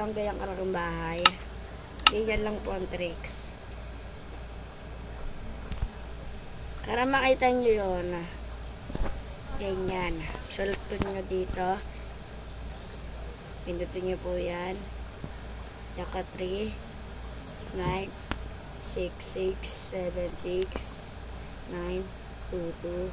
ang gayang aking bahay. Ganyan lang po ang tricks. Para makita nyo yun. Ganyan. Sulot po nyo dito. Pindutin nyo po yan. Tsaka 3, 9, 6, 6, 7, 6, 9, 2, 2.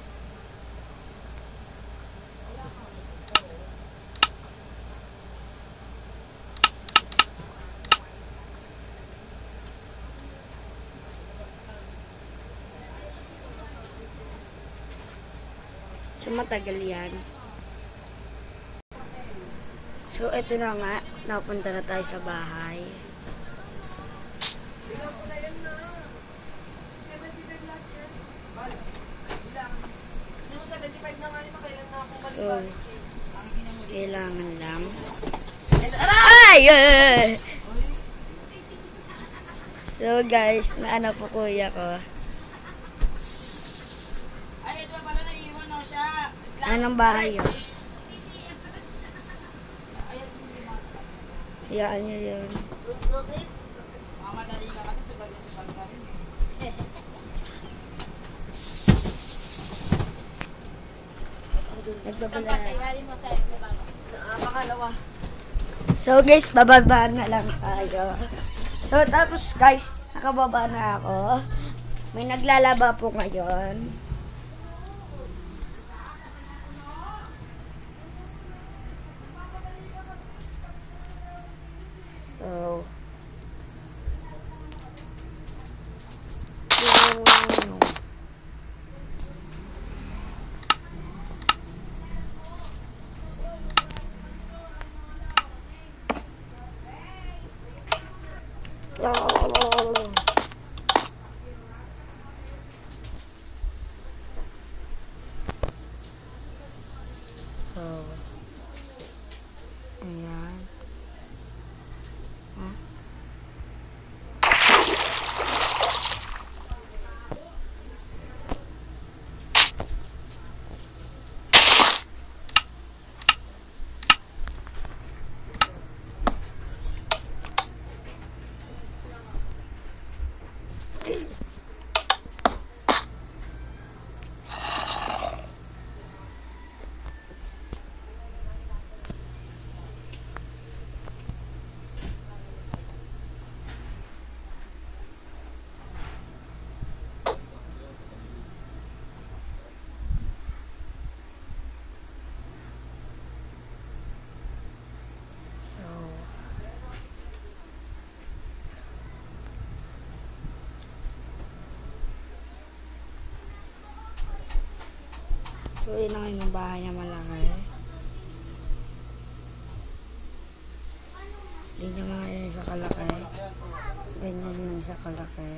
So, matagal yan. So, ito na nga. Napunta na tayo sa bahay. So, kailangan lang. Ay! So, guys, naano po kuya ko. Anong bahay yun? Hayaan nyo yun. So guys, bababa na lang tayo. So tapos guys, nakababa na ako. May naglalaba po ngayon. So, ayan. So, yun ang yung bahay na malaki. Ganyan nga yun siya kalaki. Ganyan lang siya kalaki.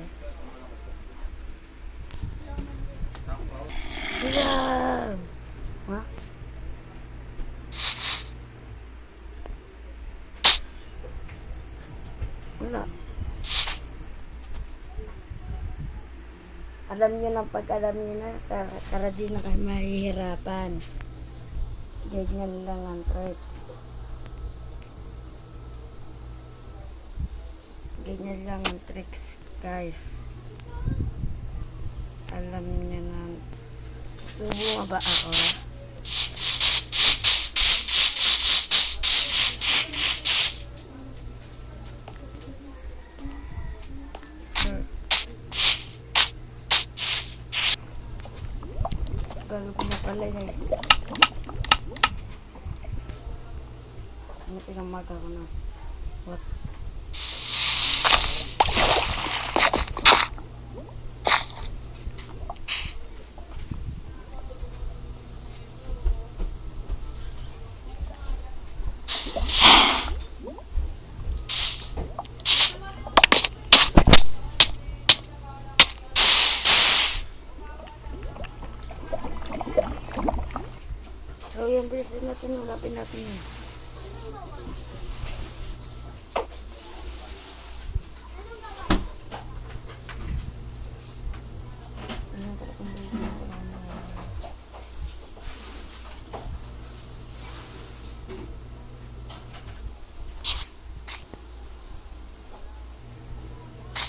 Ayan! Ha? Wala. Alam nyo na pag alam nyo na, para di na kayo mahihirapan. Ganyan lang ang tricks. Ganyan lang ang tricks, guys. Alam nyo na. Subukan ba ako? Galo ko na pala, guys. Ano pinamaga ko na? What? So, yung bracelet natin, ulapin natin yun.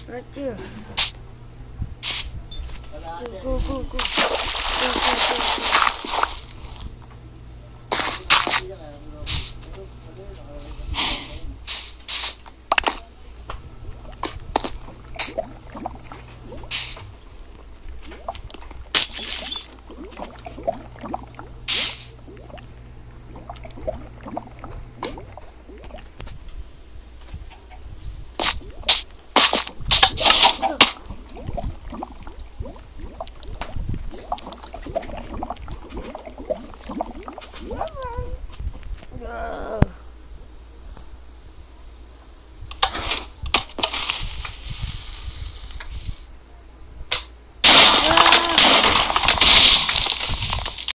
Right here. Go, go, go. Go, go, go, go.